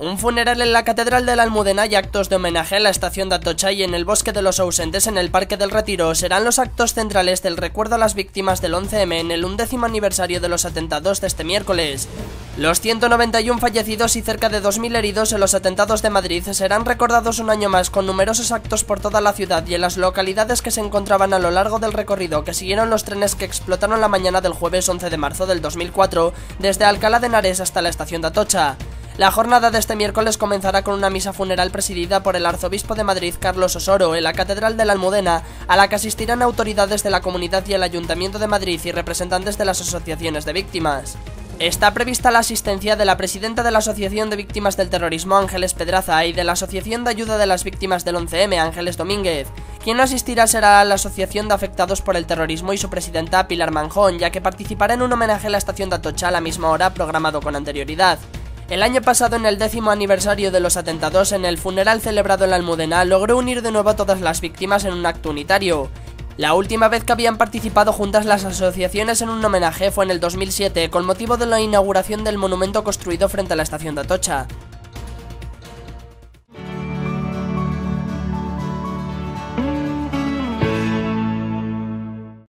Un funeral en la Catedral de la Almudena y actos de homenaje a la estación de Atocha y en el Bosque de los Ausentes en el Parque del Retiro serán los actos centrales del recuerdo a las víctimas del 11M en el 11º aniversario de los atentados de este miércoles. Los 191 fallecidos y cerca de 2000 heridos en los atentados de Madrid serán recordados un año más con numerosos actos por toda la ciudad y en las localidades que se encontraban a lo largo del recorrido que siguieron los trenes que explotaron la mañana del jueves 11 de marzo del 2004 desde Alcalá de Henares hasta la estación de Atocha. La jornada de este miércoles comenzará con una misa funeral presidida por el arzobispo de Madrid, Carlos Osoro, en la Catedral de la Almudena, a la que asistirán autoridades de la comunidad y el Ayuntamiento de Madrid y representantes de las asociaciones de víctimas. Está prevista la asistencia de la presidenta de la Asociación de Víctimas del Terrorismo, Ángeles Pedraza, y de la Asociación de Ayuda de las Víctimas del 11M, Ángeles Domínguez. Quien no asistirá será la Asociación de Afectados por el Terrorismo y su presidenta, Pilar Manjón, ya que participará en un homenaje a la estación de Atocha a la misma hora programado con anterioridad. El año pasado, en el 10º aniversario de los atentados, en el funeral celebrado en la Almudena, logró unir de nuevo a todas las víctimas en un acto unitario. La última vez que habían participado juntas las asociaciones en un homenaje fue en el 2007, con motivo de la inauguración del monumento construido frente a la estación de Atocha.